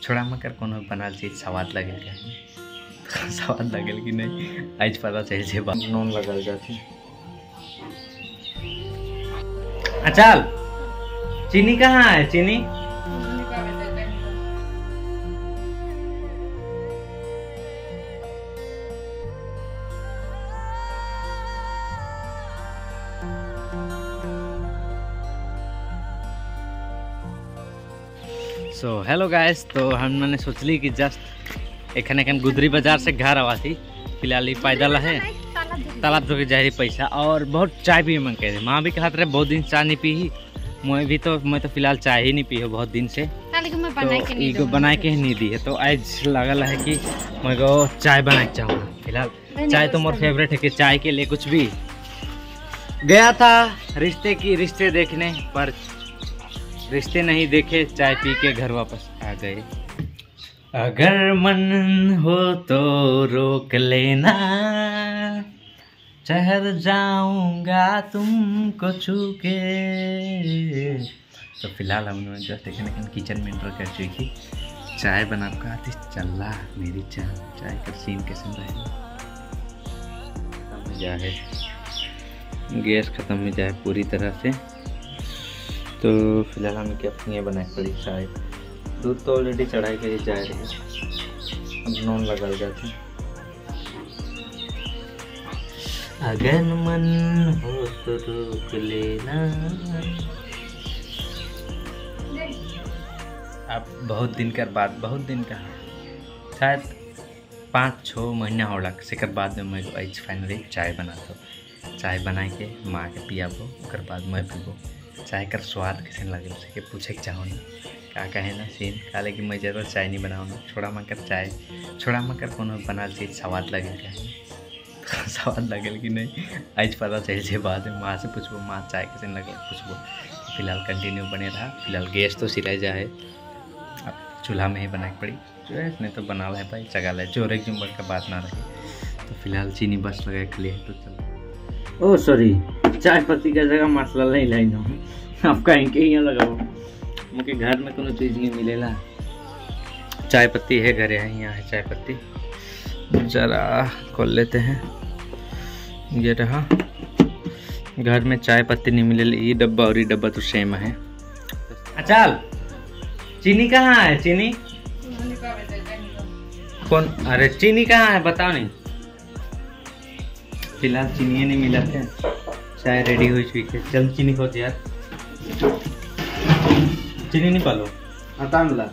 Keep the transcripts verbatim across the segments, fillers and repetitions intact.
छोड़ा मकर कोनो बनाल चीज स्वाद लगल क्या स्वाद लगल कि नहीं आज पता चल जे नून लगल जाती। अचाल चीनी कहाँ है चीनी? सो हेलो गाइस, तो हम मैंने सोचली कि जस्ट एखन एखन गुदरी बाजार से घर आवा थी। फिलहाल ही पैदल है तालाब जो के जा रही पैसा और बहुत चाय पी मन कह माँ भी कहते रहे बहुत दिन चाय नहीं पी। मैं भी तो मैं तो फिलहाल चाय ही नहीं पी हो बहुत दिन से, तो बना के नहीं दी है। तो आज लगल है कि मैं को चाय बना के चाहूँगा। फिलहाल चाय तो मोर फेवरेट है कि चाय के लिए कुछ भी। गया था रिश्ते की रिश्ते देखने पर रिश्ते नहीं देखे, चाय पी के घर वापस आ गए। अगर मन हो तो रोक लेना, चहर जाऊंगा तुमको छू के। तो फिलहाल हम जस्ट एक किचन में एंटर कर चुकी। चाय बना का आती चला मेरी चाय चाय का सीन कैसे रहेगा। खत्म जाए गैस खत्म हो जाए पूरी तरह से। तो फिलहाल हमें क्या अपनी बनाई पड़ी चाय। दूध तो ऑलरेडी चढ़ाई के जा रही है, अब नून लगा जाती। अगर मन हो तो रोक लेना। अब बहुत दिन कर बाद बहुत दिन का शायद पाँच छः महीना हो लग से बाद में मैं आज फाइनली चाय बनाता हूँ। चाय बना के माँ के पियाबो ओकर बाद मैं पीबो। चाय कर स्वाद कैसे लगे उसे पूछे के चाहो ना का कहे ना सीन का, लेकिन मैं जरूर चाय नहीं बनाऊँ ना। छोड़ा मकर चाय छोड़ा मकर कोनो बनाल चीज स्वाद लगल क्या स्वाद लगल कि नहीं आज पता चल जे बाद में माँ से पूछबो माँ चाय कैसे लगल पूछबो। फिलहाल कंटिन्यू बने रहा। फिलहाल गैस तो सिलाई जा है, अब चूल्हा में ही बनाई पड़ी। गैस नहीं तो बना है भाई चगा ले जोर एक जुम्बर का बात ना रही। तो फिलहाल चीनी बस लगा के लिए तो चलो। ओ सॉरी चाय पत्ती का जगह मसाला नहीं लाई ना आप कहीं के यहाँ लगाओ। मुझे घर में कोनो चीज़ नहीं मिलेला। चाय पत्ती है घर है, यहाँ है चाय पत्ती। जरा खोल लेते हैं। ये रहा, घर में चाय पत्ती नहीं मिले। ये डब्बा और ये डब्बा तो सेम है। अचाल चीनी कहाँ है चीनी? कौन? अरे चीनी कहाँ है बताओ नहीं। फिलहाल चीनी नहीं मिला थे। चाय रेडी हो चुकी है। जल्द चीनी खोज यार। चीनी नहीं पालो आता मिला।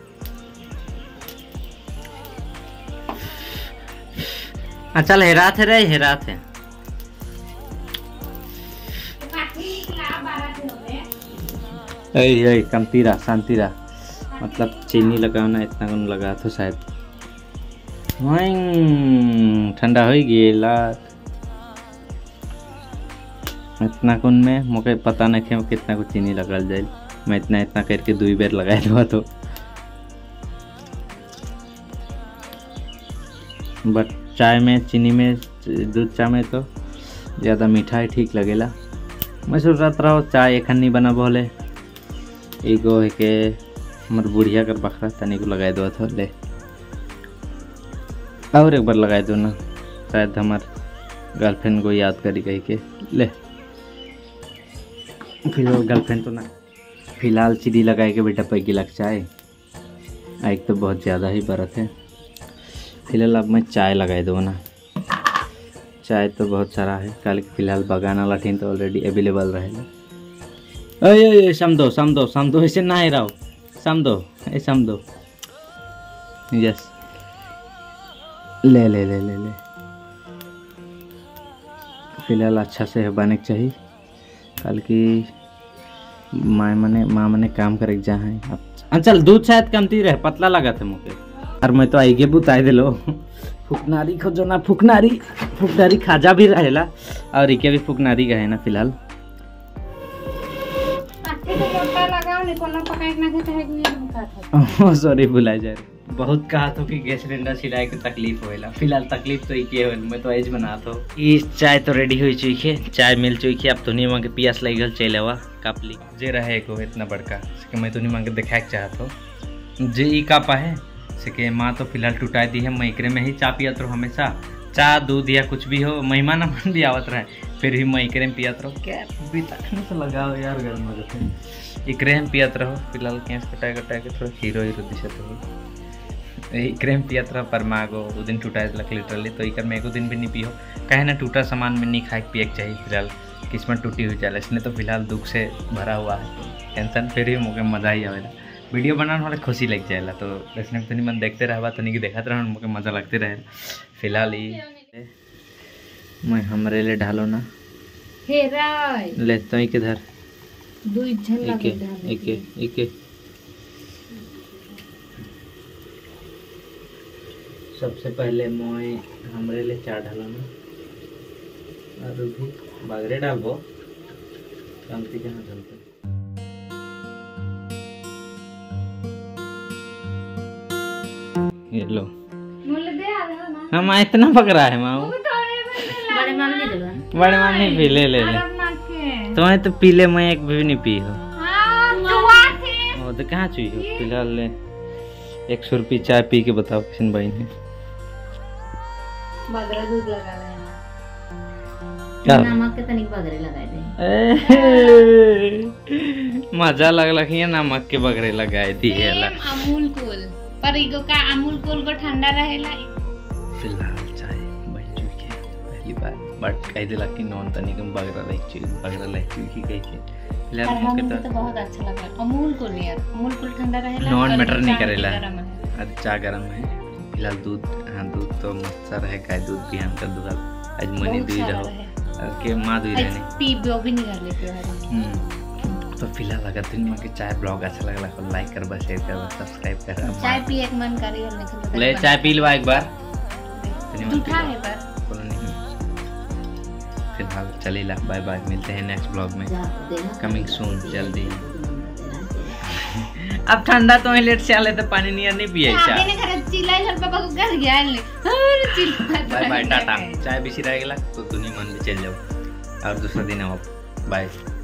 चल हेरात है रे हेरात है। ऐ कमतीरा शांतिरा मतलब चीनी लगाना इतना कौन लगा तो शायद ठंडा हो गया इतना कौन में मुझे पता नहीं कि कितना कुछ चीनी लगल जाए। मैं इतना इतना करके दो बेर लगाए दो तो बट चाय में चीनी में दूध चाय में तो ज़्यादा मीठा ठीक लगेला। मैं सोच रहा था चाय एखन नहीं बना बोले एगो है के हमार बुढ़िया कर बखरा तनी को लगाए दो तो ले और एक बार लगाए दो ना, शायद हमार गर्लफ्रेंड को याद करी कही के ले। फिर गर्लफ्रेंड तो ना फिलहाल चीनी लगाए के बेटा पैकी लग चाय एक तो बहुत ज़्यादा ही बरत है। फिलहाल अब मैं चाय लगाए दो ना। चाय तो बहुत सारा है कल फिलहाल बगाना लाठीन तो ऑलरेडी अवेलेबल रहेगा। अरे समझो समझो समझो ऐसे ना ही रहो समझो ऐसे समझो। यस ले ले ले ले ले फिलहाल अच्छा से बने के चाहिए। कल की माँ मने माँ मने काम करे जा है। चल दूध शायद कमती रहे पतला लगा थे मुझे और मैं तो आई के बुताई दिलो फुकनारी खोजो ना। फुकनारी फुकनारी खाजा भी रहेला और इके भी फुकनारी का है ना। फिलहाल सॉरी भुला जा रही बहुत कहा तो कि गैस सिलेंडर सिलाई के तकलीफ होएला। फिलहाल तकलीफ तो इके होल मैं तो एज बना तो इस चाय तो रेडी हो चुकी है। चाय मिल चुकी है। अब तो नहीं मांगे पियास लगी चल आवा कप ली जे रहे को इतना बड़का मैं तो नहीं मांगे दिखाए चाहत हो जे ई का पाए से के माँ तो फिलहाल टूटा दी है। मैं एकरे में ही चा पियत रहो हमेशा, चा दूध या कुछ भी हो, मेहमान मन भी आवत रहे फिर भी मैं एकरे में पियत रहो। क्या बिताने से लगाओ यार गर्म हो जाते एकरे में पियत रहो। फिलहाल केस कटाए कटाए के थोड़ा हीरो हीरो दिशत हो एकरे में पियत रहो। पर माँ गो वो दिन टूटा दिलक लिटरली, तो इकर में एको दिन भी नहीं पियो कहे ना टूटा सामान में नहीं खाए पिए चाहिए। फिलहाल किस्मत टूटी हुई चल इसने तो फिलहाल दुख से भरा हुआ है टेंशन, फिर भी मुझे मज़ा ही आवेला वीडियो बनाने वाले खुशी लग जाएगा। तो इसने तो नहीं मन देखते रहा तो नहीं कि देखते रहा मुझे मज़ा लगते रहे। फिलहाल ही मैं हमरे ले ढालो ना ले तो ही किधर एके एके एके सबसे पहले मैं हमरे ले चार ढालो ना और भी बागरे डालबो कमती कहाँ चलते ये लो हम इतना पकड़ा है माँ बड़े मान ले देबा बड़े मान नहीं पी ले ले ले तुम्हें तो पी ले मैं एक भी नहीं पी हो वो तो कहाँ चुई हो। फिलहाल ले एक सौ रुपये चाय पी के बताओ किशन भाई ने बगरा दूध लगा रहे हैं क्या नमक के तनिक बगरे लगाए दे मजा लग लगी नमक के बगरे लगाए दी है अमूल कूल पर इको का अमूल कूल को ठंडा रहेला। फिलहाल चाय बन चुकी है पहली बार बट कह दिला कि नॉन तनिक बगरा लाइक चीज बगरा लाइक चीज की कह के फिलहाल मुझे तो, तो बहुत अच्छा लगा अमूल कूल यार अमूल कूल ठंडा रहेला नॉन मैटर नहीं करेला। आज चाय गरम है फिलहाल दूध हाँ दूध तो मस्त रहे गाय दूध भी हम कर दूध आज मनी दूध रहो के माँ दूध रहने पी भी निकाल ले। तो फिलहाल अगर तुम के चाय ब्लॉग अच्छा लगला तो लाइक करबा शेयर करबा सब्सक्राइब करबा चाय पी एक मन करी और ले चाय पी लो एक बार उठा है पर फिलहाल चलेला बाय बाय मिलते हैं नेक्स्ट ब्लॉग में कमिंग सून जल्दी। अब ठंडा तो लेट से आले तो पानी नियर नहीं पिए चाय ने घर चिल्लाई घर पापा को घर गया ले और चिल्ला बाय बाय टाटा चाय बिसी रहेला तो दुनिया मन में चल जाओ और दूसरा दिन आओ बाय।